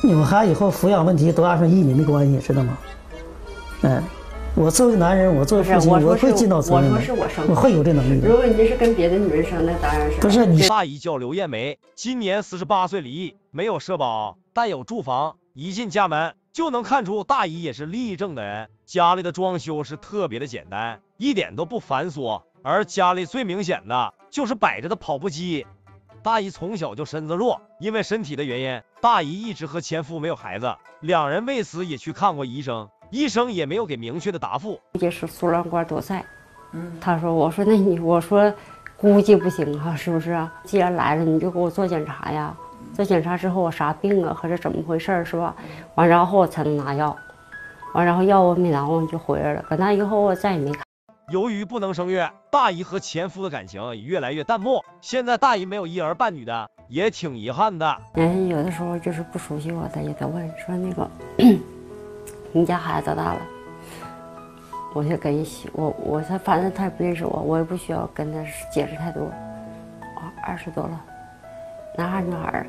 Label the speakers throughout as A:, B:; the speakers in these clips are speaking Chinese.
A: 有孩子以后抚养问题都按上依你没关系，知道吗？我作为男人，我作为父亲，我会尽到责任的。
B: 我说是我生，
A: 我会有这能力的。
B: 如果你是跟别的女人生，那当然是
A: 不是你。
C: 大姨叫刘艳梅，今年48岁离异，没有社保，但有住房。一进家门就能看出大姨也是立正的人，家里的装修是特别的简单，一点都不繁琐。而家里最明显的就是摆着的跑步机。大姨从小就身子弱，因为身体的原因，大姨一直和前夫没有孩子，两人为此也去看过医生，医生也没有给明确的答复。
B: 也是输卵管堵塞。他说，我说我说估计不行啊，是不是啊？既然来了，你就给我做检查呀。做检查之后我啥病啊，或者怎么回事是吧？完然后我才能拿药，完然后药我没拿完就回来了。搁那以后我再也没看。
C: 由于不能生育，大姨和前夫的感情也越来越淡漠。现在大姨没有一儿半女的，也挺遗憾的。
B: 人有的时候就是不熟悉我的，也得问说那个，你家孩子多大了？我就跟我他反正他也不认识我，我也不需要跟他解释太多。20多了，男孩女孩？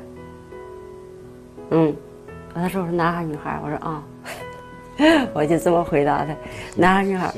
B: 他说我是男孩女孩，我说啊，我就这么回答他，男孩女孩。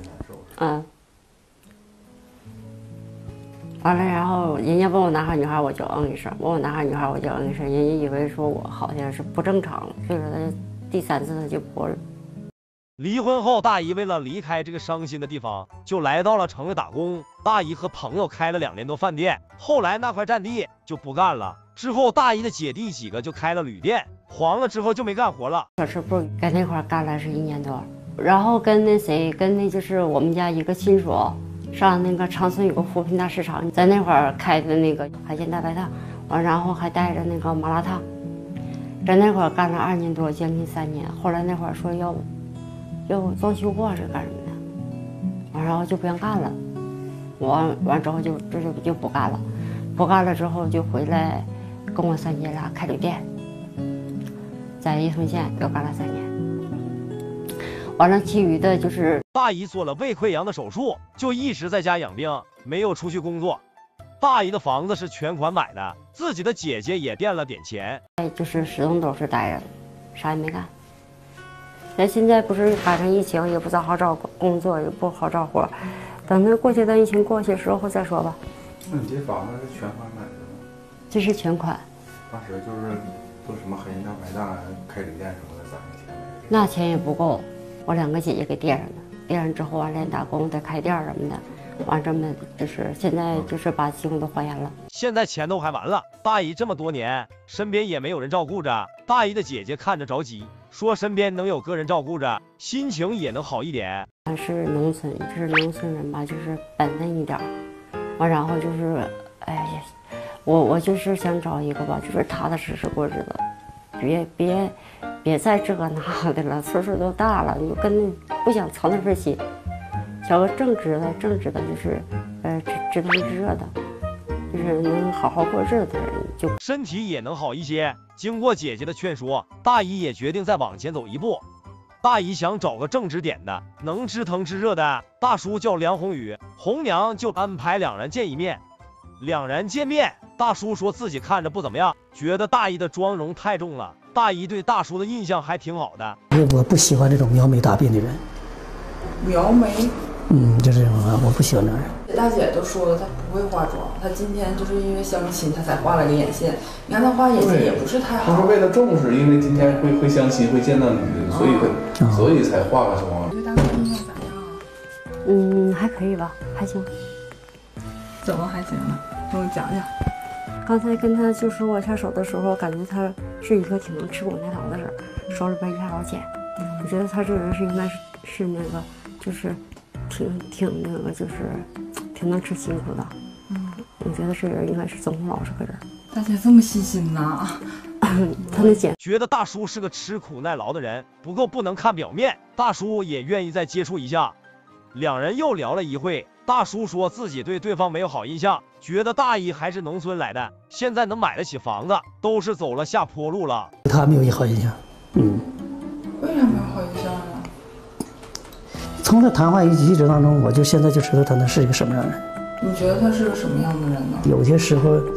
B: 完了，然后人家问我男孩女孩，我就一声；问我男孩女孩，我就一声。人家以为说我好像是不正常，所以说他第3次他就不了。
C: 离婚后，大姨为了离开这个伤心的地方，就来到了城里打工。大姨和朋友开了2年多饭店，后来那块占地就不干了。之后，大姨的姐弟几个就开了旅店，黄了之后就没干活了。
B: 小吃部在那块干了是1年多，然后跟那就是我们家一个亲属。上那个长春有个扶贫大市场，在那块儿开的那个海鲜大排档，然后还带着那个麻辣烫，在那块儿干了2年多，将近3年。后来那会儿说要装修过是干什么的，然后就不想干了。完之后就不干了，不干了之后就回来跟我3姐俩开旅店，在宜春县又干了3年。完了，其余的就是
C: 大姨做了胃溃疡的手术，就一直在家养病，没有出去工作。大姨的房子是全款买的，自己的姐姐也垫了点钱，
B: 就是始终都是待着，啥也没干。那现在不是赶上疫情，也不咋好找工作，也不好找活，等那过去的疫情过去之后再说吧。
D: 那你这房子是全款买的吗？
B: 这是全款。
D: 当时就是做什么海鲜大排档、开旅店什么的，攒的钱。
B: 那钱也不够。我2个姐姐给垫上的，垫上之后完连打工再开店什么的，完这么就是现在就是把钱都还完了。
C: 现在钱都还完了，大姨这么多年身边也没有人照顾着，大姨的姐姐看着着急，说身边能有个人照顾着，心情也能好一点。
B: 俺是农村，就是农村人吧，就是本分一点，完然后就是哎呀，我就是想找一个吧，就是踏踏实实过日子，别再这个那的了，岁数都大了，你跟不想操那份心，找个正直的，就是知能知热的，就是能好好过日子的人，就
C: 身体也能好一些。经过姐姐的劝说，大姨也决定再往前走一步。大姨想找个正直点的，能知疼知热的大叔，叫梁宏宇，红娘就安排2人见一面。2人见面，大叔说自己看着不怎么样，觉得大姨的妆容太重了。大姨对大叔的印象还挺好的。
A: 我不喜欢这种描眉大鬓的人。
E: 描眉？
A: 就这种啊，我不喜欢这样人。
E: 大姐都说了，她不会化妆，她今天就是因为相亲，她才画了个眼线。你看她画眼线也不是太好。
D: 她是为了重视，因为今天会相亲，会见到女的，所以才化个妆。
E: 对大哥印象咋样啊？
B: 还可以吧，还行。
E: 怎么还行呢？跟我讲讲。
B: 刚才跟他就说我下手的时候，感觉他是一个挺能吃苦耐劳的人，手里边一下老钱。我觉得他这个人是应该是那个，就是挺那个，就是挺能吃辛苦的。我觉得这人应该是总老实个人。
E: 大姐这么细心呐！
B: 他的姐
C: 觉得大叔是个吃苦耐劳的人，不过不能看表面，大叔也愿意再接触一下。2人又聊了一会。大叔说自己对对方没有好印象，觉得大姨还是农村来的，现在能买得起房子，都是走了下坡路了。
A: 他没有一好印象。
E: 为啥没有好印象呢？
A: 从这谈话一直当中，我就现在就知道他那是一个什么样的人。
E: 你觉得他是个什么样的人呢？
A: 有些时候，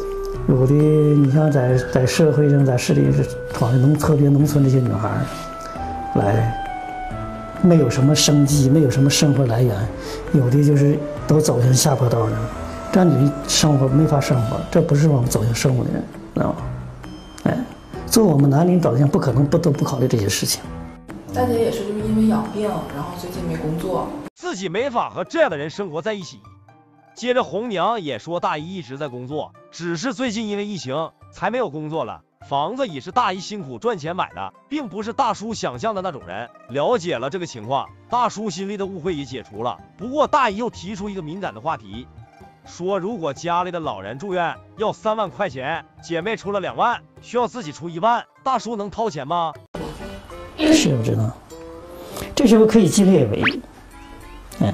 A: 有的你像在社会上，在市里是好像特别农村这些女孩来，没有什么生计，没有什么生活来源，有的就是都走向下坡道上，这样你生活没法生活，这不是我们走向生活的人，知道吗？哎，作为我们男领导像不可能不考虑这些事情。
E: 大姐也是就是因为养病，然后最近没工作，
C: 自己没法和这样的人生活在一起。接着红娘也说大姨一直在工作，只是最近因为疫情才没有工作了。房子也是大姨辛苦赚钱买的，并不是大叔想象的那种人。了解了这个情况，大叔心里的误会也解除了。不过大姨又提出一个敏感的话题，说如果家里的老人住院要3万块钱，姐妹出了2万，需要自己出1万，大叔能掏钱吗？
A: 是不知道，这时候可以尽力而为。哎，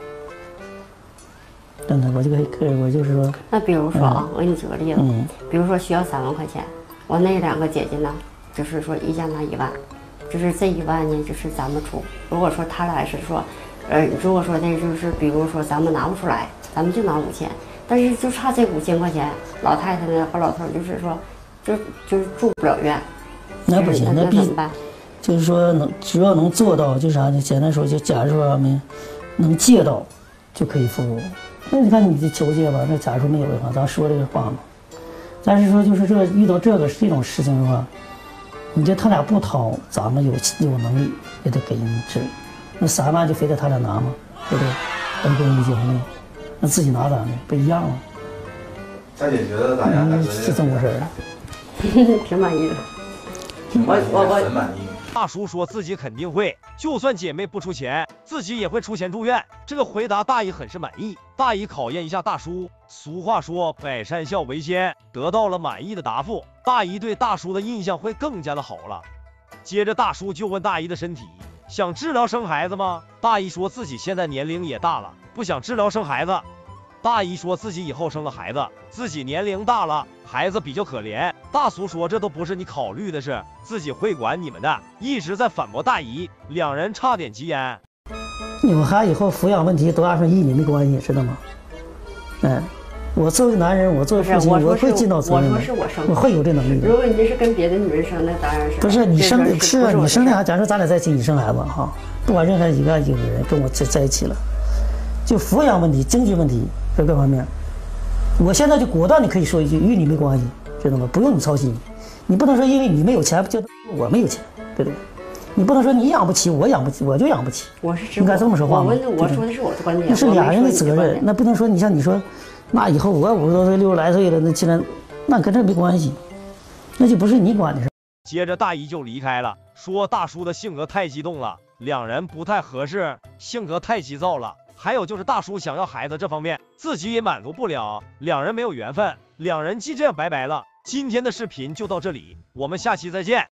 A: 真的，我就是说，
B: 那比如说啊，我给你举个例子，比如说需要3万块钱，我那2个姐姐呢，就是说一家拿1万，就是这1万呢，就是咱们出。如果说他俩是说，如果说那就是比如说咱们拿不出来，咱们就拿5000，但是就差这5000块钱，老太太呢和老头就是说，就是住不了院，
A: 那不行，
B: 那怎么办？
A: 就是说只要能做到，就啥呢？简单说，就假如说能借到，就可以付。那你看你的求借吧，那假如说没有的话，咱说这个话嘛。但是说就是遇到这种事情的话，你这他俩不掏，咱们有能力也得给你治。那3万就非得他俩拿吗？对不对？咱不能结婚呢，那自己拿咋的？不一样吗？
F: 大姐觉得大家
A: 是这么回事
B: 儿，挺满意的。
F: 我很满意。
C: 大叔说自己肯定会，就算姐妹不出钱，自己也会出钱住院。这个回答大姨很是满意。大姨考验一下大叔，俗话说百善孝为先，得到了满意的答复，大姨对大叔的印象会更加的好了。接着大叔就问大姨的身体，想治疗生孩子吗？大姨说自己现在年龄也大了，不想治疗生孩子。大姨说自己以后生了孩子，自己年龄大了，孩子比较可怜。大叔说这都不是你考虑的事，自己会管你们的，一直在反驳大姨，两人差点急眼。
A: 有孩子以后抚养问题都按说依你没关系，知道吗？我作为男人，我作为父亲，我会尽到责任的。
B: 我说是我生，
A: 我会有这能力的。
B: 如果你这是跟别的女人生的，当然是
A: 不是你生的，是啊，你生的孩子，假如咱俩在一起，你生孩子哈，不管任何一个人跟我在一起了，就抚养问题、经济问题这各方面，我现在就果断的可以说一句，与你没关系，知道吗？不用你操心。你不能说因为你没有钱，就我没有钱，对不对？你不能说你养不起，我养不起，我就养不起。
B: 我是
A: 应该这么说话吗？
B: 我说的是我的观点，
A: 那是俩人的责任，那不能说你像你说，那以后我50多岁、60来岁了，那既然那跟这没关系，那就不是你管的事。
C: 接着大姨就离开了，说大叔的性格太激动了，两人不太合适，性格太急躁了。还有就是大叔想要孩子这方面，自己也满足不了，两人没有缘分，两人就这样拜拜了。今天的视频就到这里，我们下期再见。